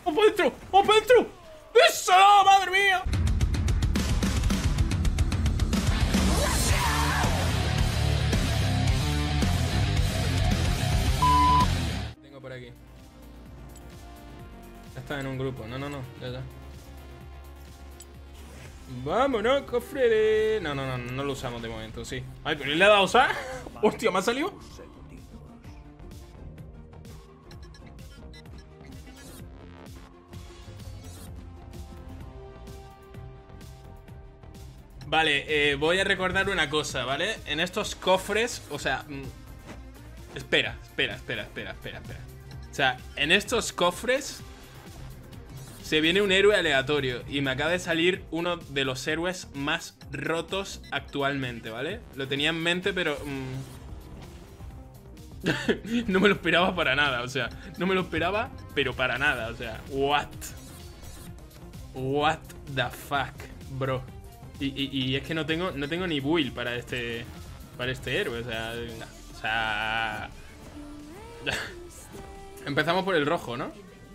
¡Vamos para adentro! ¡Vamos para adentro! ¡Eso! ¡Madre mía! Tengo por aquí. Está en un grupo. No, ya. Vámonos, cofre. No lo usamos de momento, sí. Ay, pero ¿le he dado a usar? Hostia, ¿me ha salido? Vale, voy a recordar una cosa, ¿vale? En estos cofres, o sea... Espera. O sea, en estos cofres se viene un héroe aleatorio y me acaba de salir uno de los héroes más rotos actualmente, ¿vale? Lo tenía en mente, pero... no me lo esperaba para nada, o sea, no me lo esperaba, pero para nada, o sea, what the fuck, bro. Y es que no tengo ni build para este héroe, o sea, empezamos por el rojo, ¿no?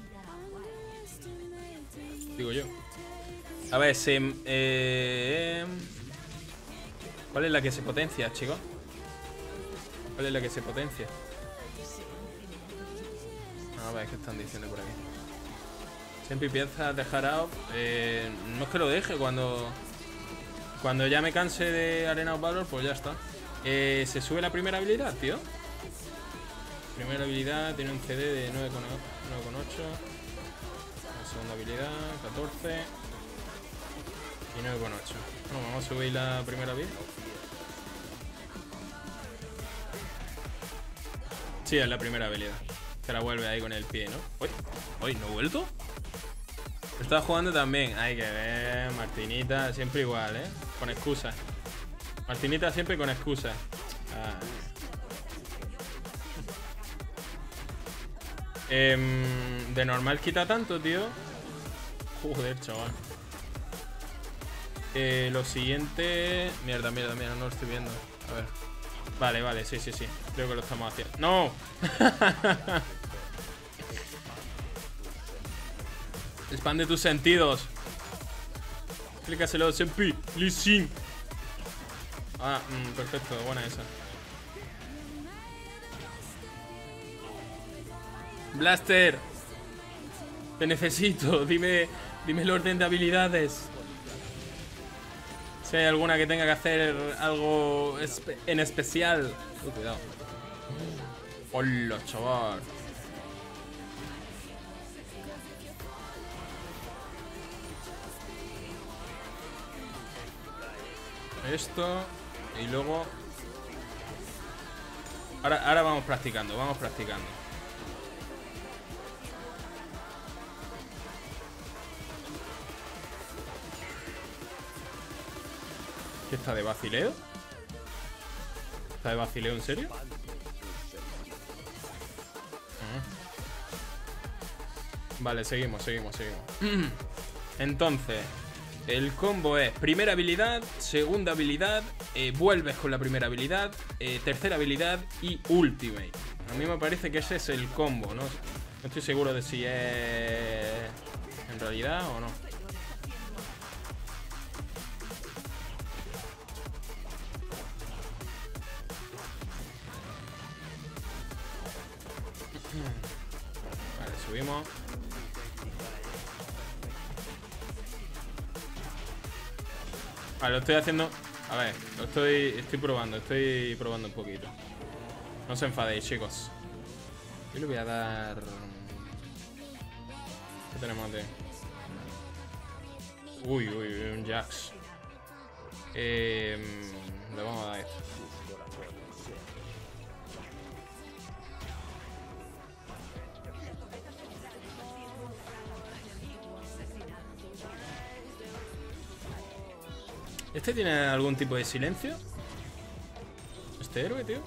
Digo yo. A ver, ¿cuál es la que se potencia, chicos? ¿Cuál es la que se potencia? A ver, ¿qué están diciendo por aquí? Siempre piensas dejar out. No es que lo deje, cuando ya me canse de Arena of Valor, pues ya está. Se sube la primera habilidad, tío. Primera habilidad tiene un CD de 9,8. La segunda habilidad, 14. Y 9,8. Bueno, vamos a subir la primera habilidad. Sí, es la primera habilidad. Que la vuelve ahí con el pie, ¿no? Uy, ¿no he vuelto? Estaba jugando también. Hay que ver, Martinita, siempre igual, ¿eh? Con excusas. Martinita siempre con excusas. De normal quita tanto, tío. Joder, chaval. Lo siguiente... Mierda, no lo estoy viendo. A ver. Vale, sí. Creo que lo estamos haciendo. ¡No! Expande tus sentidos. Explícaselo, Senpi. Listen. Perfecto, buena esa. Blaster. Te necesito. Dime el orden de habilidades. Si hay alguna que tenga que hacer algo en especial. Cuidado. Hola, chaval. Esto. Y luego... Ahora vamos practicando, ¿Qué está de vacileo? ¿Está de vacileo en serio? Vale, seguimos. Entonces, el combo es primera habilidad, segunda habilidad, vuelves con la primera habilidad, tercera habilidad y ultimate. A mí me parece que ese es el combo, ¿no? No estoy seguro de si es en realidad o no. Vale, subimos. Vale, lo estoy haciendo. A ver, estoy probando un poquito. No os enfadéis, chicos. Yo le voy a dar... ¿Qué tenemos de...? Uy, un Jax. Le vamos a dar esto. ¿Este tiene algún tipo de silencio? ¿Este héroe, tío?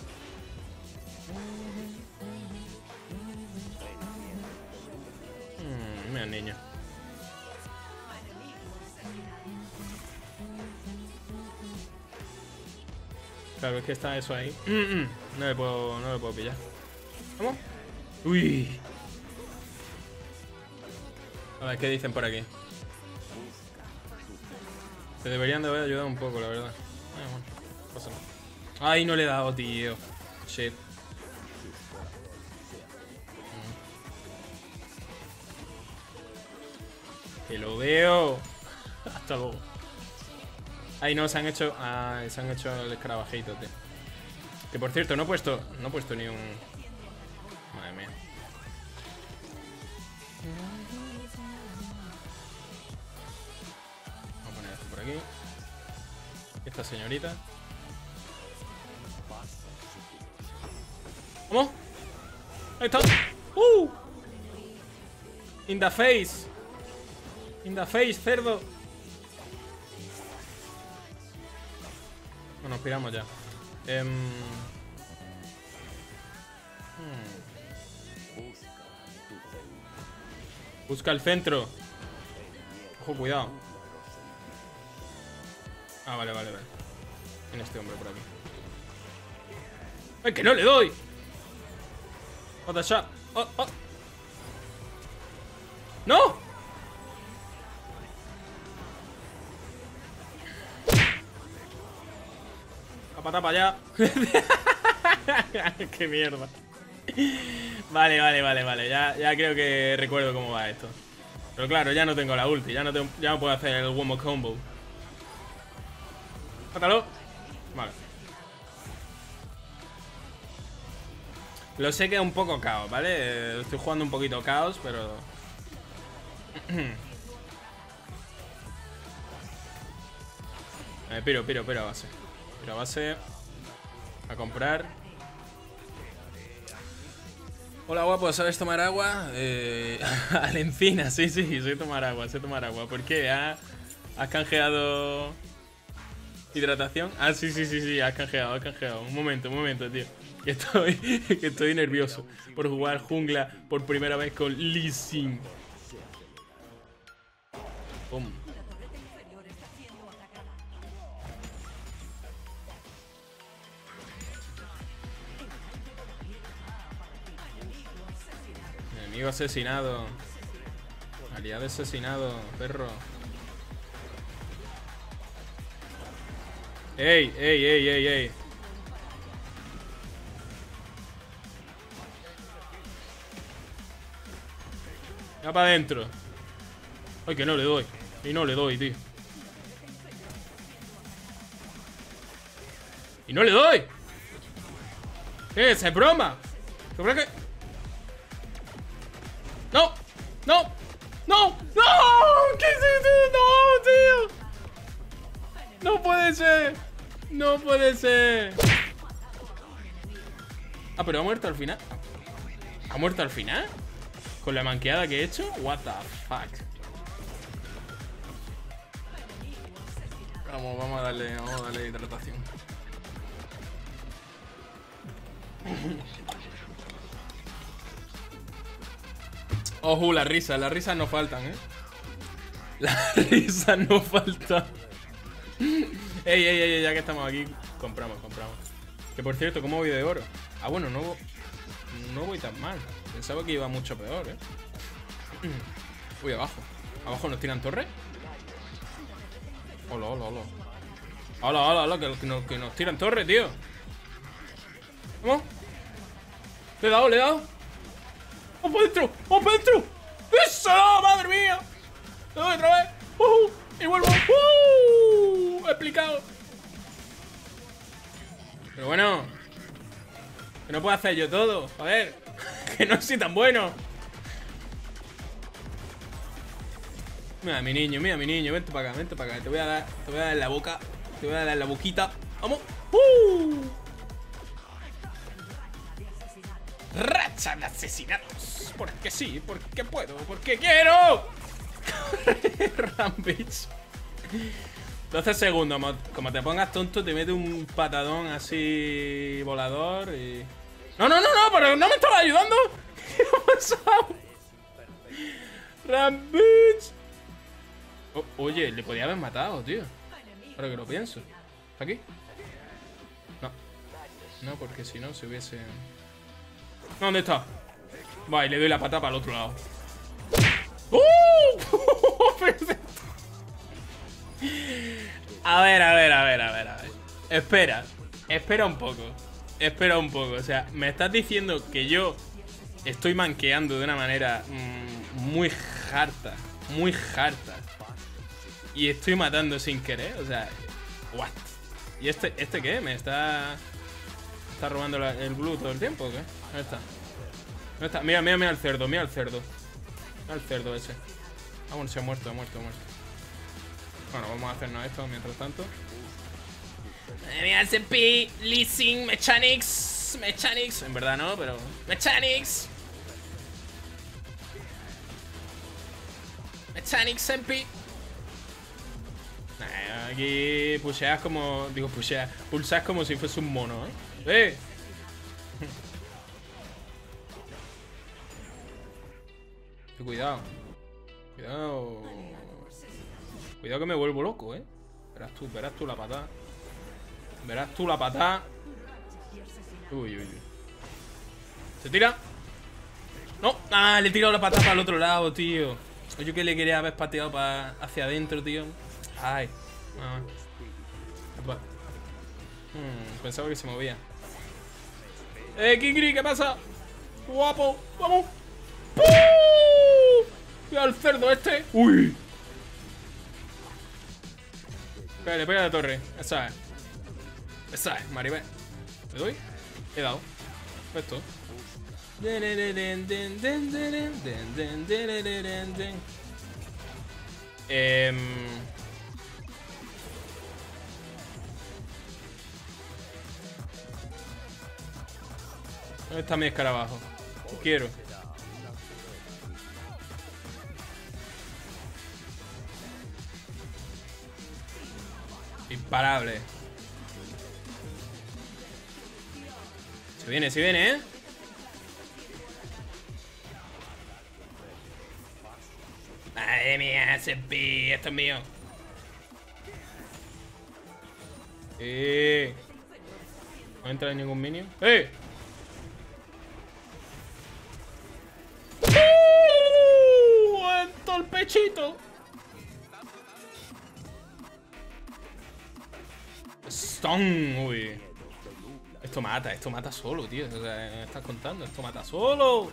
Mira, niño. Claro, es que está eso ahí. No le puedo pillar. ¿Vamos? Uy. A ver, ¿qué dicen por aquí? Te deberían de haber ayudado un poco, la verdad. Bueno, pasa nada. Ay, no le he dado, tío. Shit. Que lo veo. Hasta luego. Ay, no, se han hecho. Ah, se han hecho el escarabajito, tío. Que por cierto, no he puesto ni un. Madre mía. Vamos a poner esto por aquí. Esta señorita. ¿Cómo? Ahí está. In the face. In the face, cerdo. Bueno, nos piramos ya. Busca el centro. Ojo, cuidado. Ah, vale. Tiene este hombre por aquí. ¡Ay, que no le doy! What the shot. Oh. ¡No! La pata para allá. ¡Qué mierda! Vale. Ya creo que recuerdo cómo va esto. Pero claro, ya no tengo la ulti. Ya no puedo hacer el Womo Combo. Mátalo. Vale. Lo sé que es un poco caos, ¿vale? Estoy jugando un poquito caos, pero... Piro a base. Piro a base. A comprar. Hola, guapo, ¿sabes tomar agua? Alencina, sí, sé tomar agua, ¿Por qué? ¿Has canjeado hidratación? Ah, sí, has canjeado. Un momento, tío. Que estoy nervioso por jugar jungla por primera vez con Lee Sin. Pum. Enemigo asesinado. Aliado asesinado, perro. ¡Ey! Ya para adentro. Ay, que no le doy. Y no le doy, tío. ¡Y no le doy! ¿Qué es? ¿Es broma? ¿Sobre qué? ¡No! ¿Qué es esto? ¡No, tío! ¡No puede ser! Ah, pero ha muerto al final. ¿Ha muerto al final? ¿Con la manqueada que he hecho? What the fuck. Vamos a darle hidratación. Ojo, las risas no faltan, Las risas no faltan. Ey, ya que estamos aquí, compramos. Que por cierto, ¿cómo voy de oro? Ah, bueno, no voy tan mal. Pensaba que iba mucho peor, Uy, abajo. ¿Abajo nos tiran torres? Hola. Hola, que nos tiran torres, tío. ¿Cómo? Le he dado. ¡Vamos para dentro! ¡Eso! ¡Madre mía! Le doy otra vez. Y vuelvo. He explicado. Pero bueno, que no puedo hacer yo todo. A ver, que no soy tan bueno. Mira mi niño, vente para acá. Te voy a dar en la boca. Te voy a dar en la boquita. ¡Vamos! Racha de asesinatos. Porque sí, porque puedo, porque quiero. Rampage. 12 segundos, como te pongas tonto, te mete un patadón así volador y... No, pero no me estaba ayudando. ¿Qué ha pasado? Rampage. Oye, le podía haber matado, tío. Ahora que lo pienso. ¿Está aquí? No, porque si no se hubiese... ¿Dónde está? Va, y le doy la pata para el otro lado. A ver. Espera un poco. Espera un poco. O sea, me estás diciendo que yo estoy manqueando de una manera muy harta. Muy harta. Y estoy matando sin querer. O sea, what? ¿Y este qué? ¿Me está robando el blue todo el tiempo o qué? ¿Dónde está? ¿Dónde está? Mira el cerdo, mira el cerdo. Mira el cerdo ese. Ah, bueno, se ha muerto, Bueno, vamos a hacernos esto mientras tanto. Mira ese P, leasing, mechanics. En verdad no, pero mechanics MP. Aquí pusheas como... Digo, pulsas como si fuese un mono, ¿eh? Cuidado. Cuidado que me vuelvo loco, ¿eh? Verás tú la patada. Uy. ¿Se tira? ¡No! ¡Ah! Le he tirado la patada para el otro lado, tío. Yo que le quería haber pateado hacia adentro, tío. Ay. Pensaba que se movía. Kingri, ¿qué pasa? Guapo, vamos. Cuidado al cerdo este. Uy. Le pega la torre. Esa es, Maribel. ¿Le doy? He dado. Esto. ¿Dónde está mi escarabajo? Quiero. Imparable. Se viene, ¿eh? Madre mía, ese pi, esto es mío. No entra en ningún minion. ¡Entró el pechito! Stone, uy. Esto mata solo, tío. O sea, me estás contando, esto mata solo.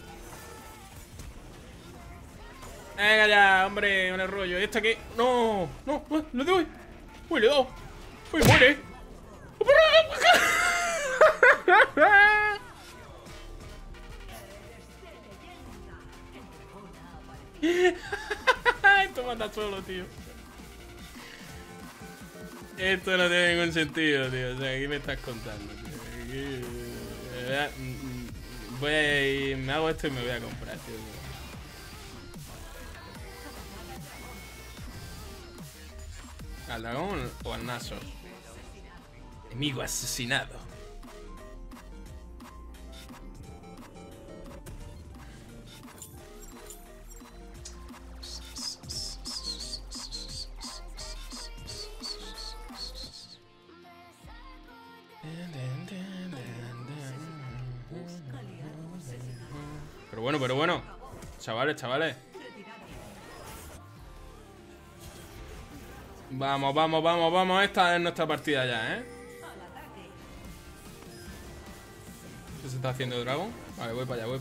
Venga ya, hombre, un rollo. ¿Y este qué? No, le doy. Uy, le doy. Uy, muere. Esto mata solo, tío. Esto no tiene ningún sentido, tío. O sea, ¿qué me estás contando, tío? Voy a ir, me hago esto y me voy a comprar, tío. ¿Al dragón o al Naso? Enemigo asesinado. Pero bueno. Chavales. Vamos. Esta es nuestra partida ya, ¿eh? ¿Qué se está haciendo dragón? Vale, voy para allá. Voy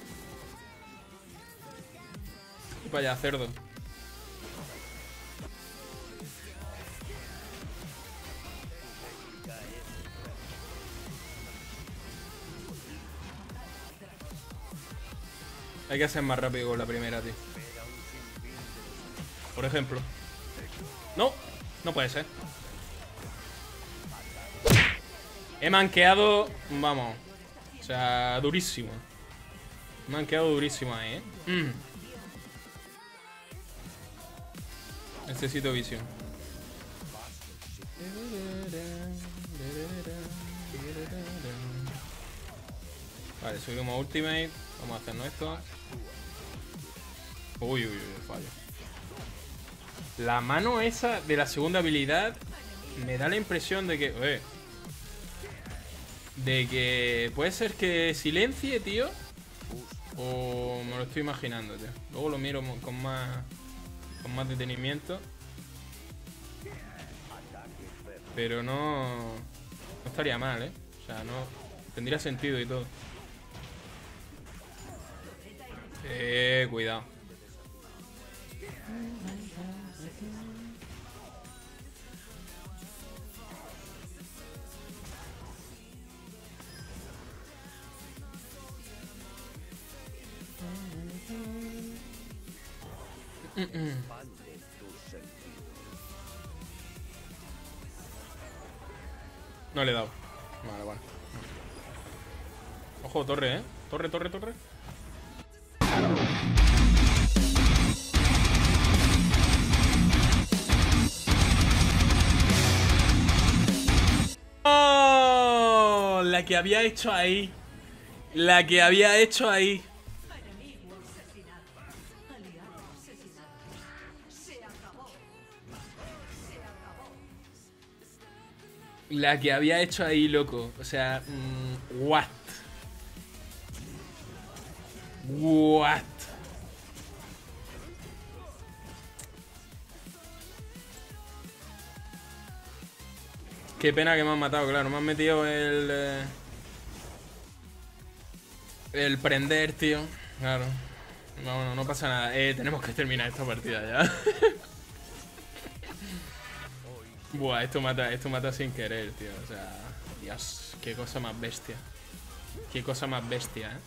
para allá, cerdo. Hay que ser más rápido con la primera, tío. Por ejemplo. No puede ser. He manqueado, vamos. O sea, durísimo. Me han quedado durísimo ahí, Necesito visión. Vale, subimos ultimate. Vamos a hacernos esto. Uy, fallo. La mano esa de la segunda habilidad me da la impresión de que... de que puede ser que silencie, tío. O me lo estoy imaginando, tío. Luego lo miro con más con más detenimiento. Pero no estaría mal, ¿eh? O sea, no... Tendría sentido y todo. Cuidado. No le he dado. Vale, vale. Ojo, torre, ¿eh? Torre, torre, torre. ¡Oh! La que había hecho ahí. La que había hecho ahí. La que había hecho ahí, loco. O sea, what? What? Qué pena que me han matado, claro. Me han metido el prender, tío. Claro. Bueno, no pasa nada. Tenemos que terminar esta partida ya. Buah, esto mata sin querer, tío. O sea, Dios, qué cosa más bestia. Qué cosa más bestia, ¿eh?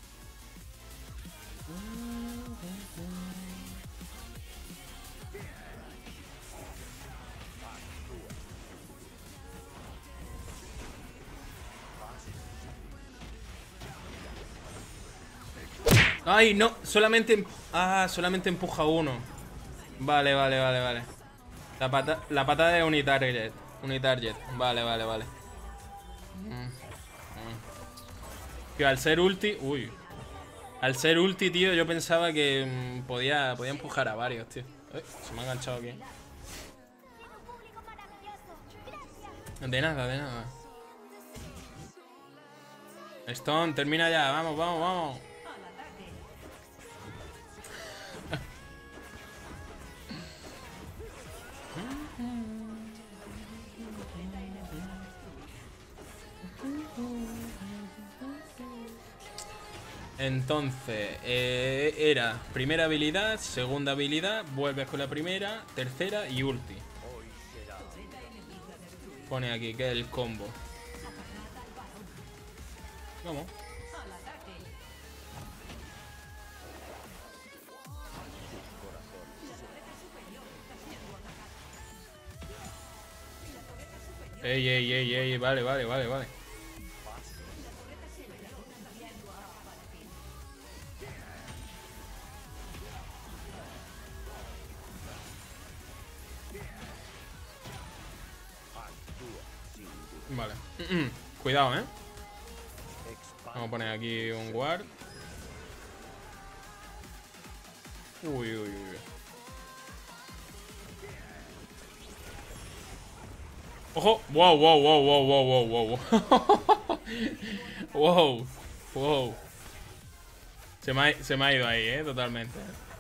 ¡Ay, no! Solamente... Ah, solamente empuja uno. Vale, vale, vale, vale. La patada de Unitarget. Unitarget. Vale, vale, vale. Que al ser ulti... Uy. Al ser ulti, tío, yo pensaba que podía empujar a varios, tío. Se me ha enganchado aquí. De nada, de nada. Stone, termina ya. Vamos, vamos, vamos. Entonces, era primera habilidad, segunda habilidad, vuelves con la primera, tercera y ulti. Pone aquí que es el combo. Vamos. Ey, ey, ey, ey, vale, vale, vale, vale. Vale. Cuidado, ¿eh? Vamos a poner aquí un guard. Uy, uy, uy. ¡Ojo! ¡Wow, wow, wow, wow, wow, wow, wow! ¡Wow! ¡Wow! Se me ha ido ahí, totalmente.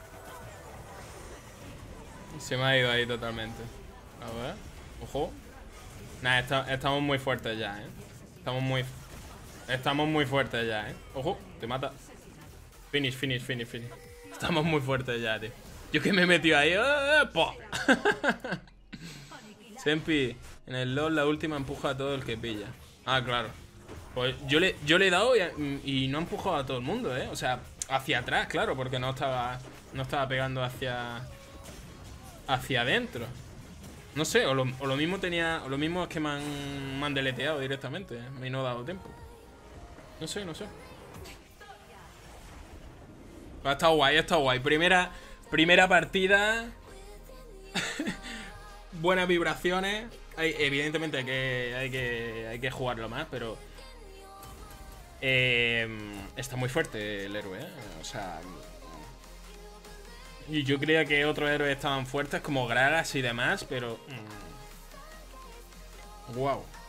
Se me ha ido ahí totalmente. A ver. ¡Ojo! Nah, estamos muy fuertes ya, Estamos muy fuertes ya, Ojo, te mata. Finish, finish, finish, finish. Estamos muy fuertes ya, tío. Yo que me he metido ahí. ¡Po! Sempi, en el LoL la última empuja a todo el que pilla. Ah, claro. Pues yo le he dado y no ha empujado a todo el mundo, O sea, hacia atrás, claro, porque no estaba pegando hacia adentro. No sé, o lo mismo tenía. O lo mismo es que me han deleteado directamente. Me he no dado tiempo. No sé, no sé. Ha estado guay, ha estado guay. Primera partida. Buenas vibraciones. Evidentemente hay que jugarlo más, pero está muy fuerte el héroe, O sea, y yo creía que otros héroes estaban fuertes como Gragas y demás, pero wow.